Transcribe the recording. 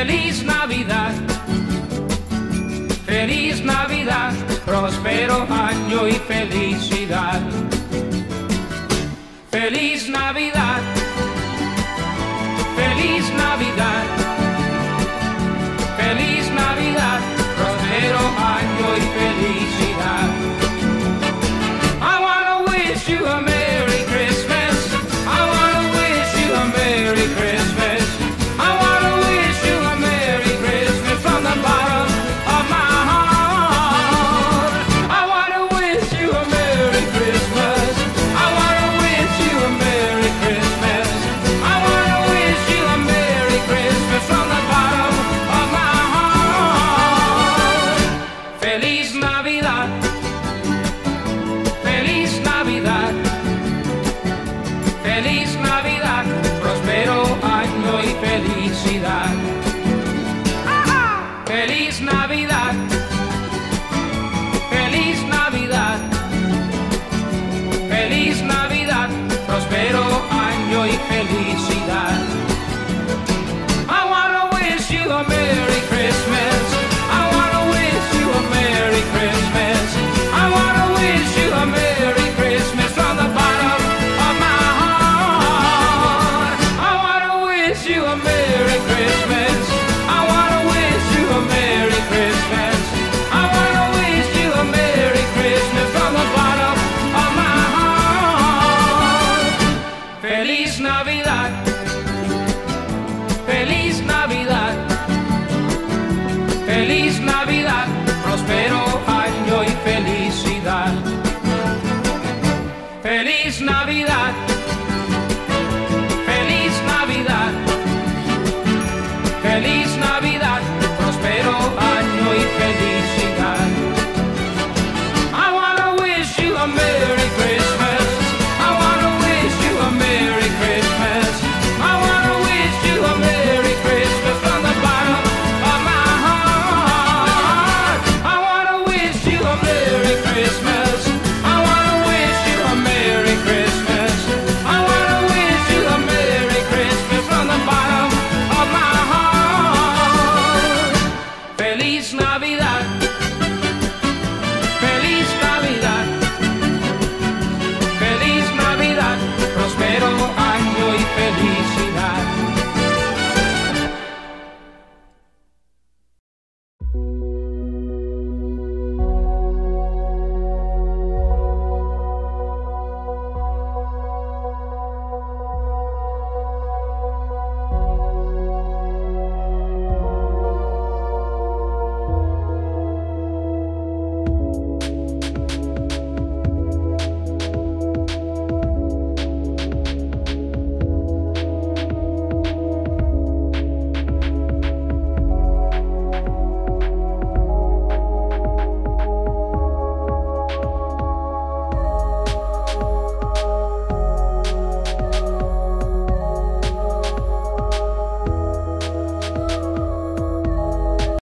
Feliz Navidad, feliz Navidad, próspero año y felicidad. Feliz Navidad, feliz Navidad, feliz Navidad, próspero año y felicidad. I wanna wish you a Merry Christmas. I wanna wish you a Merry Christmas. I wanna wish you a Merry Christmas from the bottom of my heart. I wanna wish you a Merry Christmas. I wanna wish you a Merry Christmas. I wanna wish you a Merry Christmas from the bottom of my heart. Feliz Navidad, feliz Navidad, feliz Navidad, próspero año y felicidad.